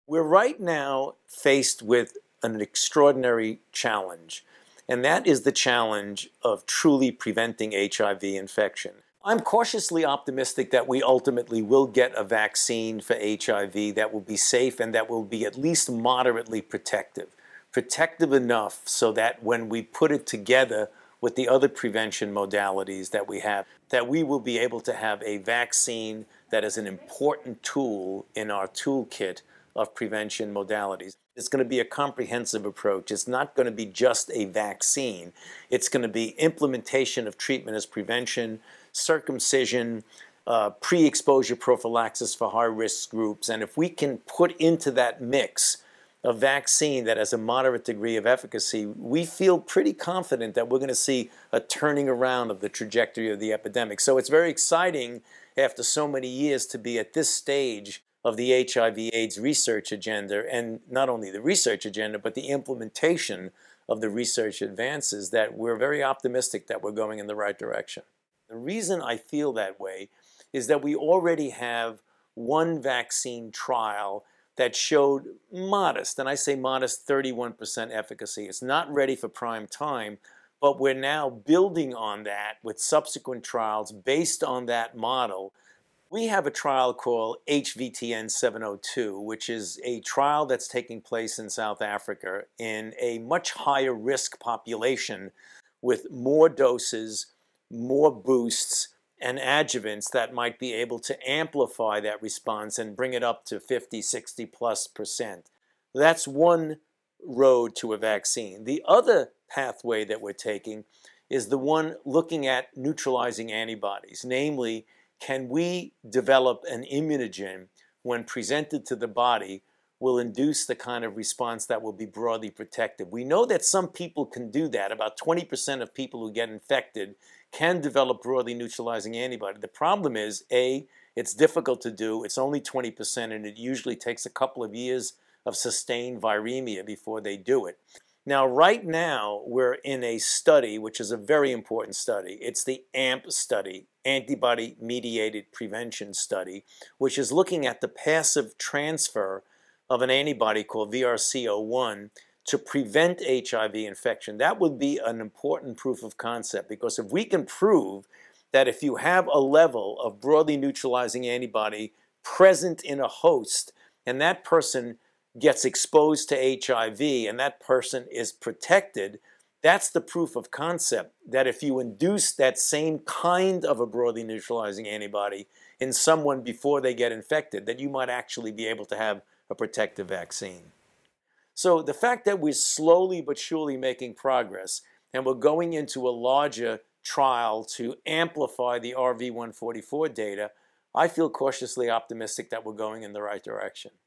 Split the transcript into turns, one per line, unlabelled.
We're right now faced with an extraordinary challenge, and that is the challenge of truly preventing HIV infection. I'm cautiously optimistic that we ultimately will get a vaccine for HIV that will be safe and that will be at least moderately protective. Protective enough so that when we put it together with the other prevention modalities that we have, that we will be able to have a vaccine that is an important tool in our toolkit of prevention modalities. It's going to be a comprehensive approach. It's not going to be just a vaccine. It's going to be implementation of treatment as prevention, circumcision, pre-exposure prophylaxis for high-risk groups. And if we can put into that mix a vaccine that has a moderate degree of efficacy, we feel pretty confident that we're going to see a turning around of the trajectory of the epidemic. So it's very exciting after so many years to be at this stage of the HIV/AIDS research agenda, and not only the research agenda, but the implementation of the research advances, that we're very optimistic that we're going in the right direction. The reason I feel that way is that we already have one vaccine trial that showed modest, and I say modest, 31% efficacy. It's not ready for prime time, but we're now building on that with subsequent trials based on that model. We have a trial called HVTN 702, which is a trial that's taking place in South Africa in a much higher risk population with more doses, more boosts, and adjuvants that might be able to amplify that response and bring it up to 50, 60+%. That's one road to a vaccine. The other pathway that we're taking is the one looking at neutralizing antibodies, namely, can we develop an immunogen when presented to the body will induce the kind of response that will be broadly protective. We know that some people can do that. About 20% of people who get infected can develop broadly neutralizing antibody. The problem is, A, it's difficult to do. It's only 20%, and it usually takes a couple of years of sustained viremia before they do it. Now, right now, we're in a study, which is a very important study. It's the AMP study, Antibody-Mediated Prevention Study, which is looking at the passive transfer of an antibody called VRC01 to prevent HIV infection. That would be an important proof of concept, because if we can prove that if you have a level of broadly neutralizing antibody present in a host and that person gets exposed to HIV and that person is protected, that's the proof of concept that if you induce that same kind of a broadly neutralizing antibody in someone before they get infected, that you might actually be able to have a protective vaccine. So the fact that we're slowly but surely making progress and we're going into a larger trial to amplify the RV144 data, I feel cautiously optimistic that we're going in the right direction.